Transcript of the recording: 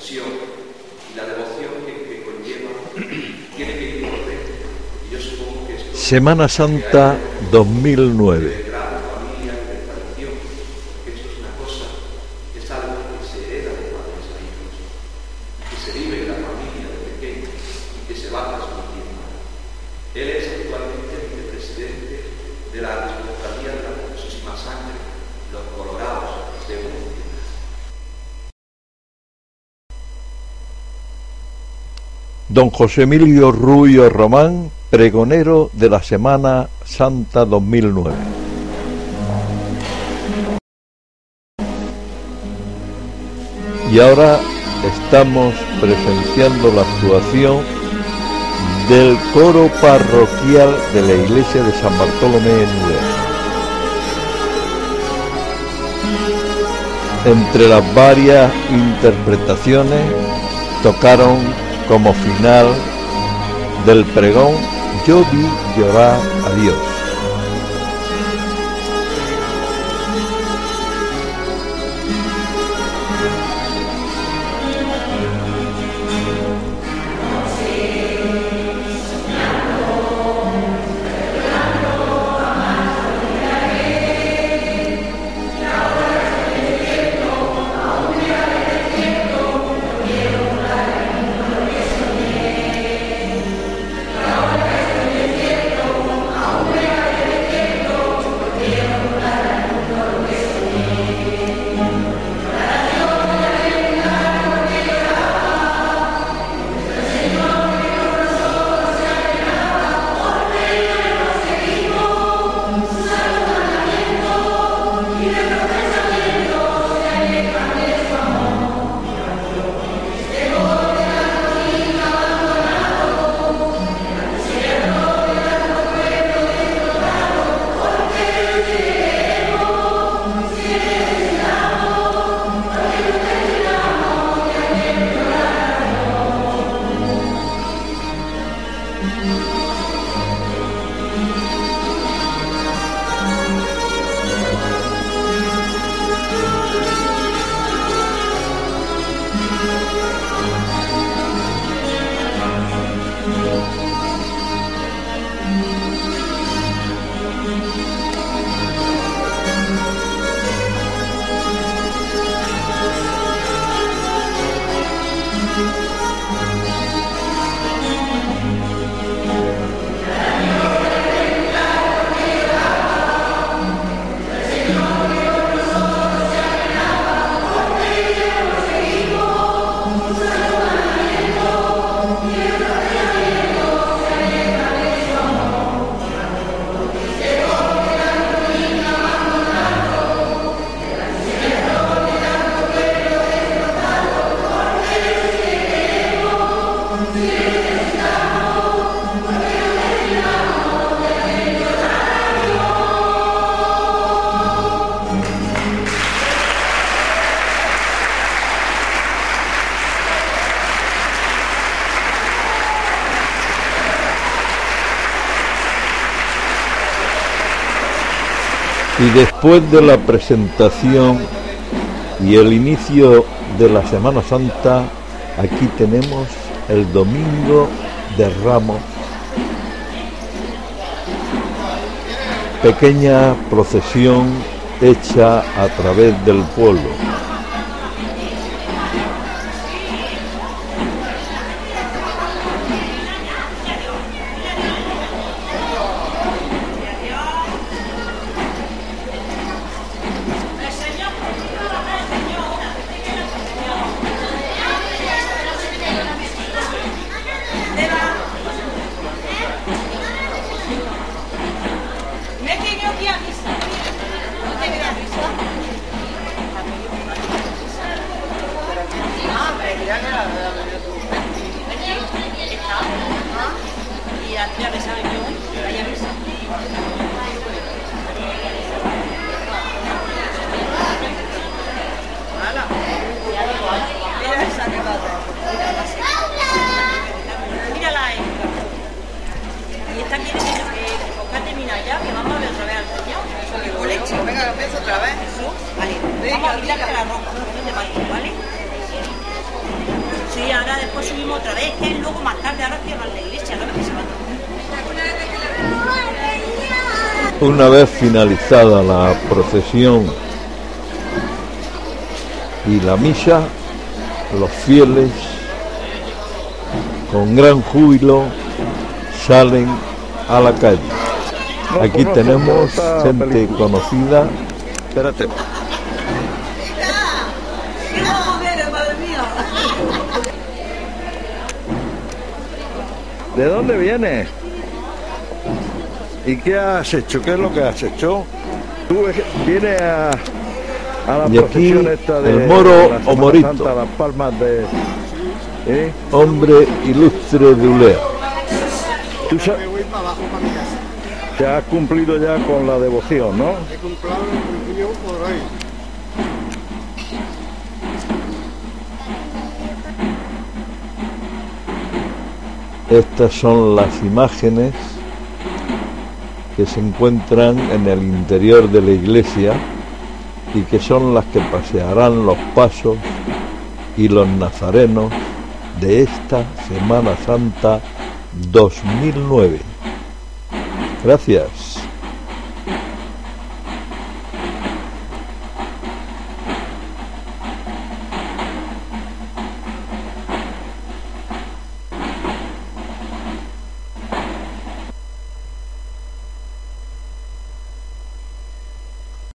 reflexión y la devoción que conlleva tiene que ir por dentro. Y yo supongo que esto Semana Santa 2009. de gran familia y de tradición, porque esto es una cosa, es algo que se hereda de padres a hijos, que se vive en la familia de pequeños y que se va transmitiendo. Él es actualmente vicepresidente de la Archicofradía de la Preciosísima Sangre, los Colorados de Murcia. Don José Emilio Rubio Román, pregonero de la Semana Santa 2009. Y ahora estamos presenciando la actuación del coro parroquial de la iglesia de San Bartolomé en Úbeda. Entre las varias interpretaciones tocaron como final del pregón Yo vi llorar a Dios. Y después de la presentación y el inicio de la Semana Santa, aquí tenemos el Domingo de Ramos, pequeña procesión hecha a través del pueblo. Venga, vamos a quitarle la ropa, ¿vale? ahora después subimos otra vez, que luego más tarde, ahora cierran la iglesia, ¿no? Que se va. Una vez finalizada la procesión y la misa, los fieles con gran júbilo salen a la calle. Aquí tenemos gente conocida. Espérate. ¿De dónde vienes? ¿Y qué has hecho? ¿Qué es lo que has hecho? Tú vienes a la procesión esta de el moro la o morito, Santa, las palmas de... hombre ilustre de Ulea. Tú te has cumplido ya con la devoción, ¿no? He cumplido por hoy. Estas son las imágenes que se encuentran en el interior de la iglesia y que son las que pasearán los pasos y los nazarenos de esta Semana Santa 2009. Gracias.